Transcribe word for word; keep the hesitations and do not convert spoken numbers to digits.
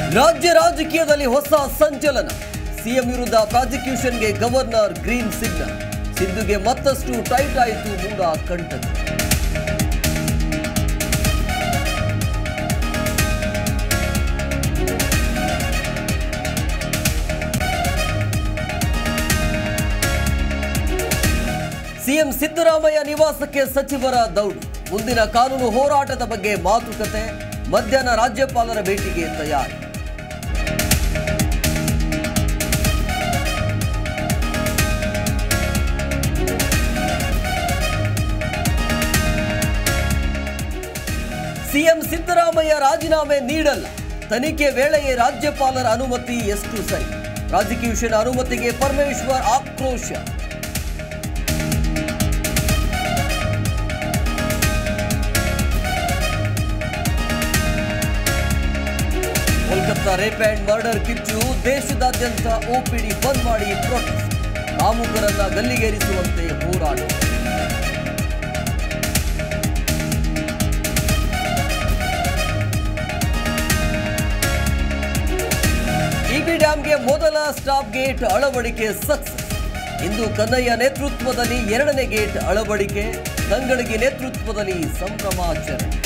ರಾಜ್ಯ ರಾಜಕೀಯದಲ್ಲಿ ಹೊಸ ಸಂಚಲನ. ಸಿಎಂ ವಿರುದ್ಧ ಪ್ರಾಸಿಕ್ಯೂಷನ್ಗೆ ಗವರ್ನರ್ ಗ್ರೀನ್ ಸಿಗ್ನಲ್. ಸಿದ್ದುಗೆ ಮತ್ತಷ್ಟು ಟೈಟ್ ಆಯಿತು ಮೂಡ ಕಂಟಕ. ಸಿಎಂ ಸಿದ್ದರಾಮಯ್ಯ ನಿವಾಸಕ್ಕೆ ಸಚಿವರ ದೌಡು. ಮುಂದಿನ ಕಾನೂನು ಹೋರಾಟದ ಬಗ್ಗೆ ಮಾತುಕತೆ. ಮಧ್ಯಾಹ್ನ ರಾಜ್ಯಪಾಲರ ಭೇಟಿಗೆ ತಯಾರಿ. ಸಿಎಂ ಸಿದ್ದರಾಮಯ್ಯ ರಾಜೀನಾಮೆ ನೀಡಲ್ಲ. ತನಿಖೆ ವೇಳೆಯೇ ರಾಜ್ಯಪಾಲರ ಅನುಮತಿ ಎಷ್ಟು ಸರಿ? ಪ್ರಾಸಿಕ್ಯೂಷನ್ ಅನುಮತಿಗೆ ಪರಮೇಶ್ವರ್ ಆಕ್ರೋಶ. ಕೋಲ್ಕತ್ತಾ ರೇಪ್ ಅಂಡ್ ಮರ್ಡರ್ ಕಿಚ್ಚು. ದೇಶದಾದ್ಯಂತ ಓಪಿಡಿ ಬಂದ್ ಮಾಡಿ ಪ್ರೊಟೆಸ್ಟ್. ಕಾಮುಕರನ್ನ ಗಲ್ಲಿಗೇರಿಸುವಂತೆ ಹೋರಾಟ. ಇಬಿ ಡ್ಯಾಂಗೆ ಮೊದಲ ಸ್ಟಾಪ್ ಗೇಟ್ ಅಳವಡಿಕೆ ಸಕ್ಸಸ್. ಇಂದು ಕನ್ನಯ್ಯ ನೇತೃತ್ವದಲ್ಲಿ ಎರಡನೇ ಗೇಟ್ ಅಳವಡಿಕೆ. ತಂಗಳಗಿ ನೇತೃತ್ವದಲ್ಲಿ ಸಂಭ್ರಮಾಚರಣೆ.